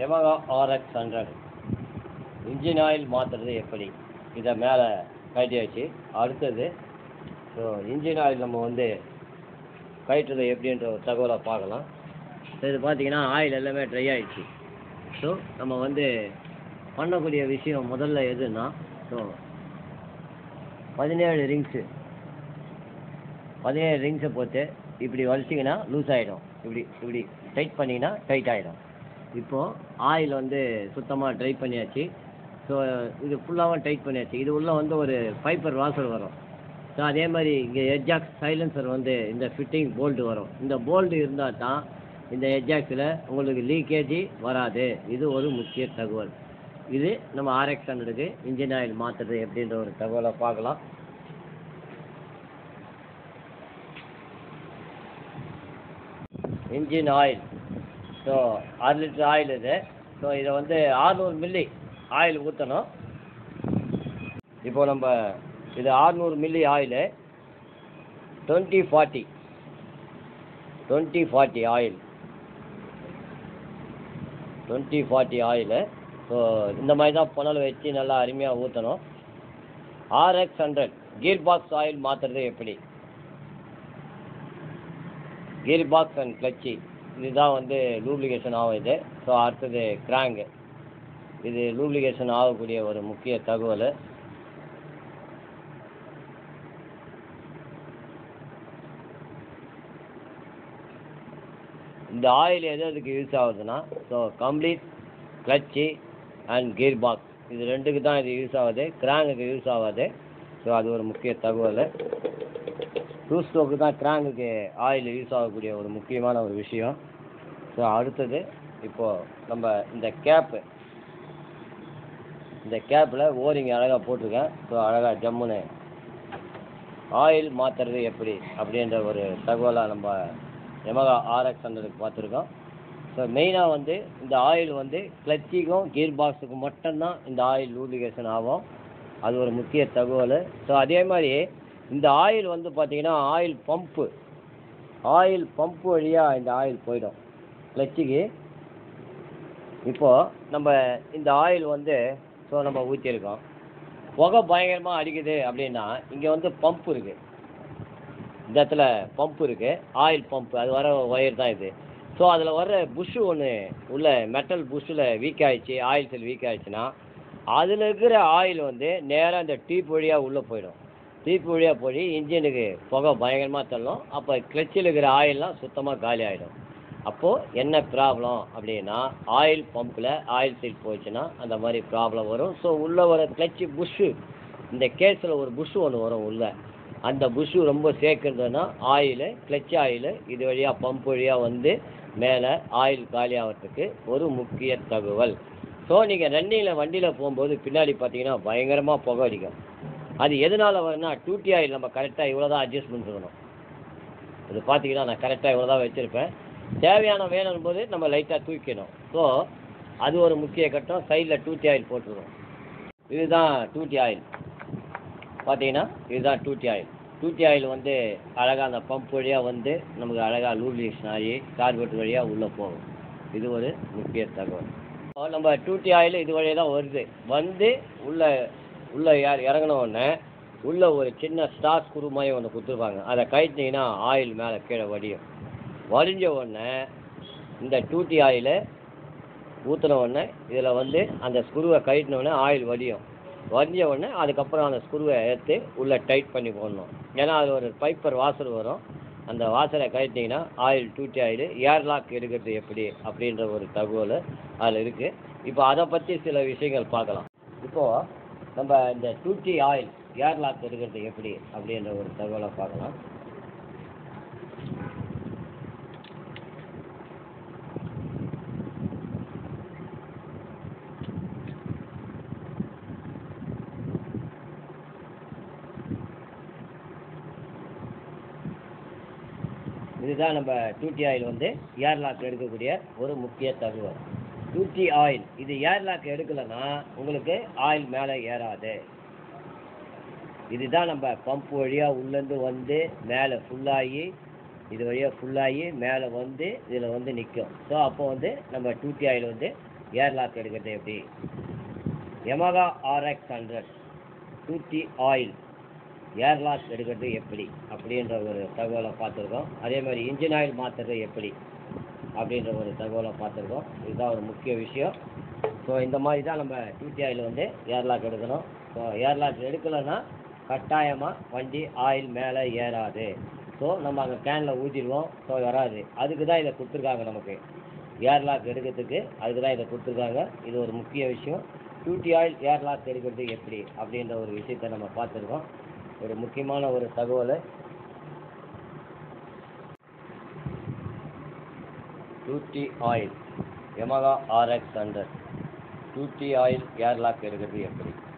Yamaha RX100 engine oil மாற்றுறது எப்படி, இதை மேலே கட்டியாச்சு. அடுத்தது ஸோ இன்ஜின் ஆயில் நம்ம வந்து கட்டுறது எப்படின்ற ஒரு தகவலை பார்க்கலாம். ஸோ இது பார்த்தீங்கன்னா ஆயில் எல்லாமே ட்ரை ஆகிடுச்சு. ஸோ நம்ம வந்து பண்ணக்கூடிய விஷயம் முதல்ல எதுன்னா, ஸோ 17 ரிங்ஸை போட்டு இப்படி வலிச்சிங்கன்னா லூஸ் ஆகிடும். இப்படி டைட் பண்ணிங்கன்னா டைட் ஆகிடும். இப்போது ஆயில் வந்து சுத்தமாக ட்ரை பண்ணியாச்சு. ஸோ இது ஃபுல்லாகவும் டைட் பண்ணியாச்சு. இது உள்ளே வந்து ஒரு பைப்பர் வாசர் வரும். ஸோ அதே மாதிரி இங்கே எட்ஜாக்ஸ் சைலன்சர் வந்து இந்த ஃபிட்டிங் போல்டு வரும். இந்த போல்டு இருந்தால் தான் இந்த எட்ஜாக்ஸில் உங்களுக்கு லீக்கேஜி வராது. இது ஒரு முக்கிய தகவல். இது நம்ம RX100க்கு இன்ஜின் ஆயில் மாற்றுறது எப்படின்ற ஒரு தகவலை பார்க்கலாம். Engine oil so 6 litre oil இது. ஸோ இதை வந்து 600 மில்லி ஆயில் ஊற்றணும். இப்போது நம்ம இது 600 milli oil 2040 oil 2040 oil. So இந்த மாதிரி தான் புனல் வச்சு நல்லா அருமையாக ஊற்றணும். RX100 கீர் பாக்ஸ் ஆயில் மாற்றுறது எப்படி, கீர் பாக்ஸ் அண்ட் கிளச்சி இதுதான் வந்து லூப்ளிகேஷன் ஆகும் இது. ஸோ அடுத்தது கிராங்கு, இது லூப்ளிகேஷன் ஆகக்கூடிய ஒரு முக்கிய தகவல். இந்த ஆயில் எதுக்கு யூஸ் ஆகுதுன்னா, ஸோ கம்ப்ளீட் கிளச்சி அண்ட் கீர் பாக்ஸ் இது ரெண்டுக்கு தான் இது யூஸ் ஆகுது. கிராங்குக்கு யூஸ் ஆகாது. ஸோ அது ஒரு முக்கிய தகவல். டூ ஸ்ட்ரோக்கு தான் கிராங்குக்கு ஆயில் யூஸ் ஆகக்கூடிய ஒரு முக்கியமான ஒரு விஷயம். ஸோ அடுத்தது இப்போது நம்ம இந்த கேப்பில் ஓரிங் அழகாக போட்டிருக்கேன். ஸோ அழகாக ஜம்முன்னு ஆயில் மாற்றுறது எப்படி அப்படின்ற ஒரு தகவலாக நம்ம Yamaha RX100க்கு பார்த்துருக்கோம். ஸோ மெயினாக வந்து இந்த ஆயில் வந்து கிளச்சிக்கும் கீர் பாக்ஸுக்கும் மட்டும்தான் இந்த ஆயில் லூப்ளிகேஷன் ஆகும். அது ஒரு முக்கிய தகவல். ஸோ அதே மாதிரி இந்த ஆயில் வந்து பார்த்திங்கன்னா ஆயில் பம்ப்பு வழியாக இந்த ஆயில் போயிடும் கிளச்சிக்கு. இப்போது நம்ம இந்த ஆயில் வந்து ஸோ நம்ம ஊற்றிருக்கோம். புகை பயங்கரமாக அடிக்குது அப்படின்னா இங்கே வந்து பம்ப் இருக்குது. இந்த இடத்துல பம்ப் இருக்குது, ஆயில் பம்ப். அது வர ஒயர் தான் இது. ஸோ அதில் வர புஷ்ஷு ஒன்று உள்ள மெட்டல் புஷ்ஷில் வீக் ஆகிடுச்சு, ஆயில் செல் வீக் ஆகிடுச்சுன்னா அதில் இருக்கிற ஆயில் வந்து நேராக இந்த டீப் வழியாக உள்ளே போயிடும். டீப் வழியாக போய் இன்ஜினுக்கு புகை பயங்கரமாக தள்ளும். அப்போ கிளச்சில் இருக்கிற ஆயிலெலாம் சுத்தமாக காலி ஆகிடும். அப்போது என்ன ப்ராப்ளம் அப்படின்னா, ஆயில் பம்பில் ஆயில் சீல் போயிடுச்சுன்னா அந்த மாதிரி ப்ராப்ளம் வரும். ஸோ உள்ளே வர கிளச்சி புஷ்ஷு, இந்த கேஸில் ஒரு புஷ்ஷு ஒன்று வரும் உள்ளே. அந்த புஷ்ஷு ரொம்ப சேர்க்குறதுன்னா ஆயிலு கிளச் ஆயிலு இது வழியாக பம்ப் வழியாக வந்து மேலே ஆயில் காலி ஆகிறதுக்கு ஒரு முக்கிய தகவல். ஸோ நீங்கள் ரன்னிங்கில் வண்டியில் போகும்போது பின்னாடி பார்த்தீங்கன்னா பயங்கரமாக புகை அடிக்கும். அது எதனால் வரும்னா, டூட்டி ஆயில் நம்ம கரெக்டாக இவ்வளோ தான் அட்ஜஸ்ட் பண்ணிருக்கணும். இது பார்த்தீங்கன்னா நான் கரெக்டாக இவ்வளோ தான் வச்சுருப்பேன். தேவையான வேணும் போது நம்ம லைட்டாக தூக்கணும். ஸோ அது ஒரு முக்கிய கட்டம். சைடில் டூட்டி ஆயில் போட்டுருவோம். இதுதான் டூட்டி ஆயில். பார்த்தீங்கன்னா இதுதான் டூட்டி ஆயில். டூட்டி ஆயில் வந்து அழகாக அந்த பம்ப் வழியாக வந்து நமக்கு அழகாக லூப்ளிகேஷன் ஆகி கார்பரேட் வழியாக உள்ளே போகும். இது ஒரு முக்கிய தகவல். நம்ம டூட்டி ஆயில் இது வழியாக தான் வருது. வந்து உள்ளே இறங்கின உடனே உள்ளே ஒரு சின்ன ஸ்டார் ஸ்க்ரூ மாதிரி ஒன்று கொடுத்துருப்பாங்க. அதை கழட்டினீங்கன்னா ஆயில் மேலே கீழே வடிஞ்ச உடனே இந்த டூட்டி ஆயிலை ஊற்றின உடனே இதில் வந்து அந்த ஸ்க்ரூவை கழட்டின உடனே ஆயில் வடிஞ்ச உடனே அதுக்கப்புறம் அந்த ஸ்க்ரூவை எடுத்து உள்ளே டைட் பண்ணி போடணும். ஏன்னா அது ஒரு பைப்பர் வாசர் வரும். அந்த வாசரை கழட்டிங்கன்னா oil two T oil air lock எடுக்கிறது எப்படி அப்படின்ற ஒரு தகவல் அதில் இருக்குது. இப்போ அதை பற்றி சில விஷயங்கள் பார்க்கலாம். இப்போது நம்ம இந்த டூட்டி ஆயில் ஏர் லாக் எடுக்கிறது எப்படி அப்படின்ற ஒரு தகவலை பார்க்கலாம். இதுதான் நம்ம டூட்டி ஆயில் வந்து ஏர் லாக் எடுக்கக்கூடிய ஒரு முக்கிய தகவல். டூட்டி ஆயில் இது ஏர் லாக் எடுக்கலைன்னா உங்களுக்கு ஆயில் மேலே ஏறாது. இதுதான் நம்ம பம்ப் வழியாக உள்ளேருந்து வந்து மேலே ஃபுல்லாகி இது வழியாக ஃபுல்லாகி மேலே வந்து இதில் வந்து நிற்கும். ஸோ அப்போ வந்து நம்ம டூட்டி ஆயில் வந்து ஏர் லாக் எடுக்கிறது எப்படி? Yamaha RX 100 2T oil air lock எடுக்கிறது எப்படி அப்படின்ற ஒரு தகவலை பார்த்துருக்கோம். அதே மாதிரி இன்ஜின் ஆயில் மாற்றுறது எப்படி அப்படின்ற ஒரு தகவலை பார்த்துருக்கோம். இதுதான் ஒரு முக்கிய விஷயம். ஸோ இந்த மாதிரி தான் நம்ம 2T ஆயில் வந்து ஏர் லாக் எடுக்கணும். ஸோ ஏர் லாக் எடுக்கலைன்னா கட்டாயமாக வண்டி ஆயில் மேலே ஏறாது. ஸோ நம்ம அங்கே கேனில் ஊற்றிடுவோம். ஸோ வராது. அதுக்கு தான் இதை கொடுத்துருக்காங்க நமக்கு. ஏர் லாக் எடுக்கிறதுக்கு அதுக்கு தான் இதை கொடுத்துருக்காங்க. இது ஒரு முக்கிய விஷயம். 2T ஆயில் ஏர் லாக் எடுக்கிறது எப்படி அப்படின்ற ஒரு விஷயத்தை நம்ம பார்த்துருக்கோம். ஒரு முக்கியமான ஒரு தகவல். 2T oil Yamaha RX 100 2T oil air lock எடுக்கிறது எப்படி?